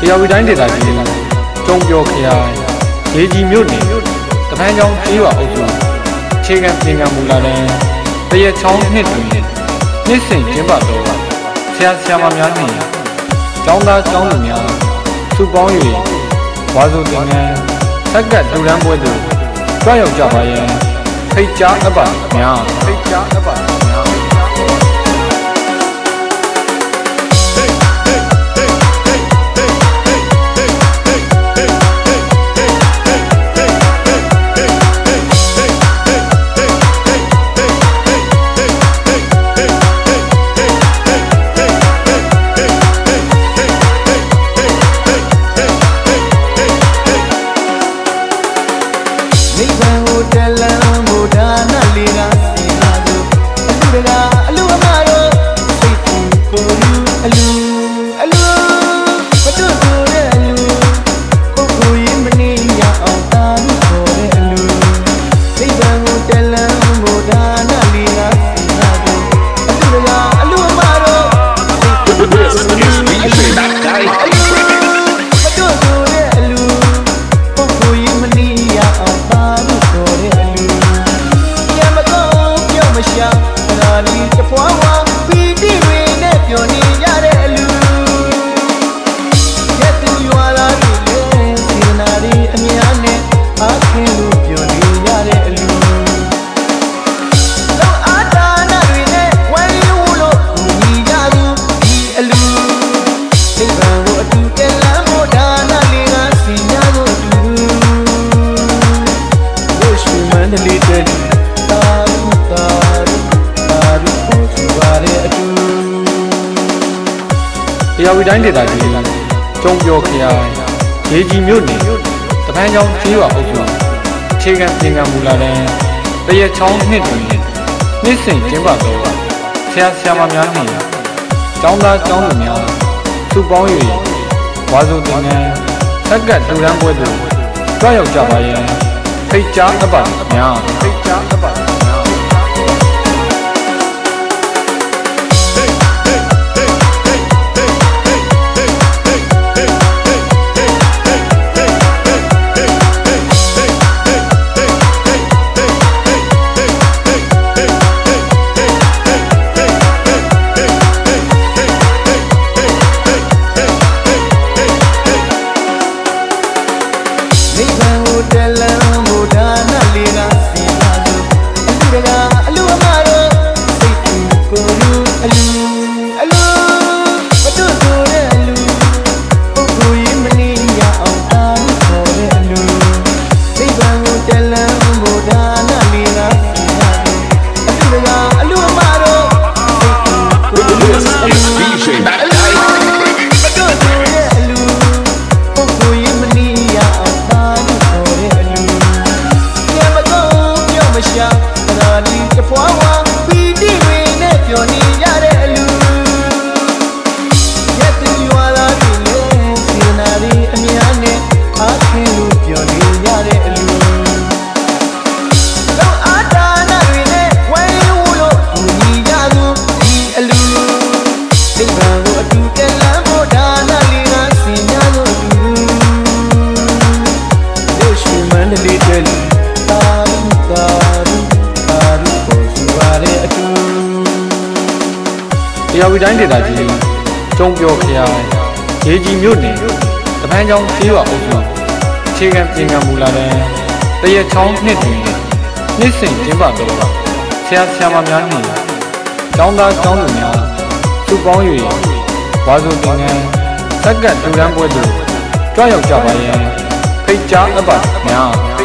တရားဝီတိုင်းဒေသကြီးကျုံပြောခရိုင်ရေကြီးမြို့နယ်တပန်းချောင်းကျေးရွာအုပ်စုအခြေခံပညာမူလာတဲ့တရက်ချောင်းနှစ်တွင်နှစ်စဉ်ကျင်းပတော်ဆရာဆရာမများနှင့်ကျောင်းသားကျောင်းသူများစုပေါင်း၍ဝါဆိုတင်ငန်းဆက်ကတ်လူရန်ပွဲသို့ကြွရောက်ကြပါရန်ဖိတ်ကြားအပ်ပါများတရားဝီတိုင်းဒေသကြီးကျုံပြောခရိုင်ရေကြီးမြို့နယ်တပန်းချောင်းကျေးရွာအုပ်စုအခြေခံပညာမူလာတဲ့တရက်ချောင်းနှစ်တွင်နှစ်စဉ်ကျင်းပတော်ဆရာဆရာမများနှင့်ကျောင်းသားကျောင်းသူများစုပေါင်း၍ဝါဆိုတင်ငန်းဆက်ကတ်လူရန်ပွဲသို့ကြွရောက်ကြပါရန်ဖိတ်ကြားအပ်ပါများတရားဝီတိုင်းဒေသကြီးကျုံပြောခရိုင်ရေကြီးမြို့နယ်တပန်းချောင်းကျေးရွာအုပ်စုအခြေခံပညာမူလာတဲ့တရက်ချောင်းနှစ်တွင်နှစ်စဉ်ကျင်းပတော်ဆရာဆရာမများနှင့်ကျောင်းသားကျောင်းသူများစုပေါင်း၍ဝါဆိုတင်ငန်းဆက်ကတ်လူရန်ပွဲသို့ကြွရောက်ကြပါရန်ဖိတ်ကြားအပ်ပါများ